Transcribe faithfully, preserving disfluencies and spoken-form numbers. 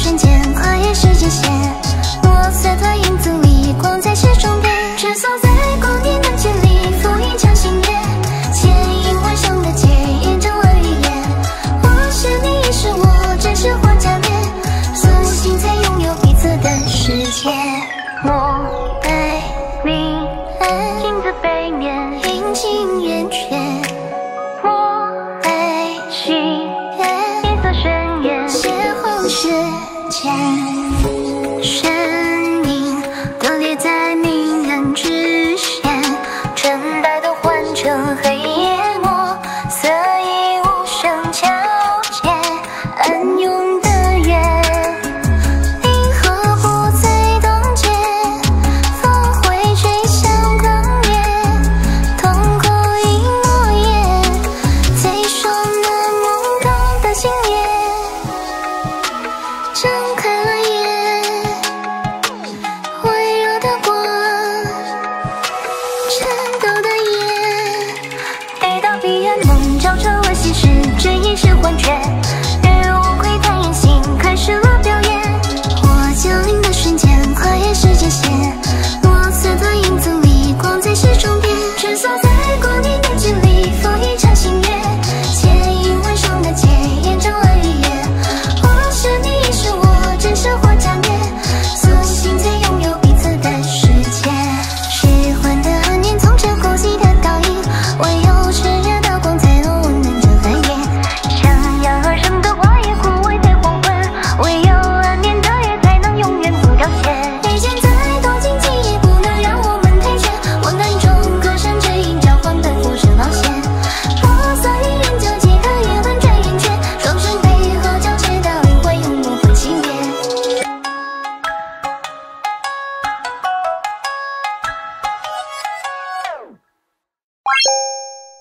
瞬间，跨越时间线。我色的影子里，光在始终点，穿梭在光年的距离，复印成信念。牵引幻想的结，验证了语言。我是你，也是我，真实或假面，索性才拥有彼此的世界。我被明暗镜子背面，阴晴圆缺。我被心愿，夜色深渊，邂逅时间。身影断裂在明暗之间，纯白的换成黑夜墨，色已无声交接，暗涌的缘。银河不再冻结，风会吹向狂野，痛苦已诺言，最说那懵懂的今夜，睁开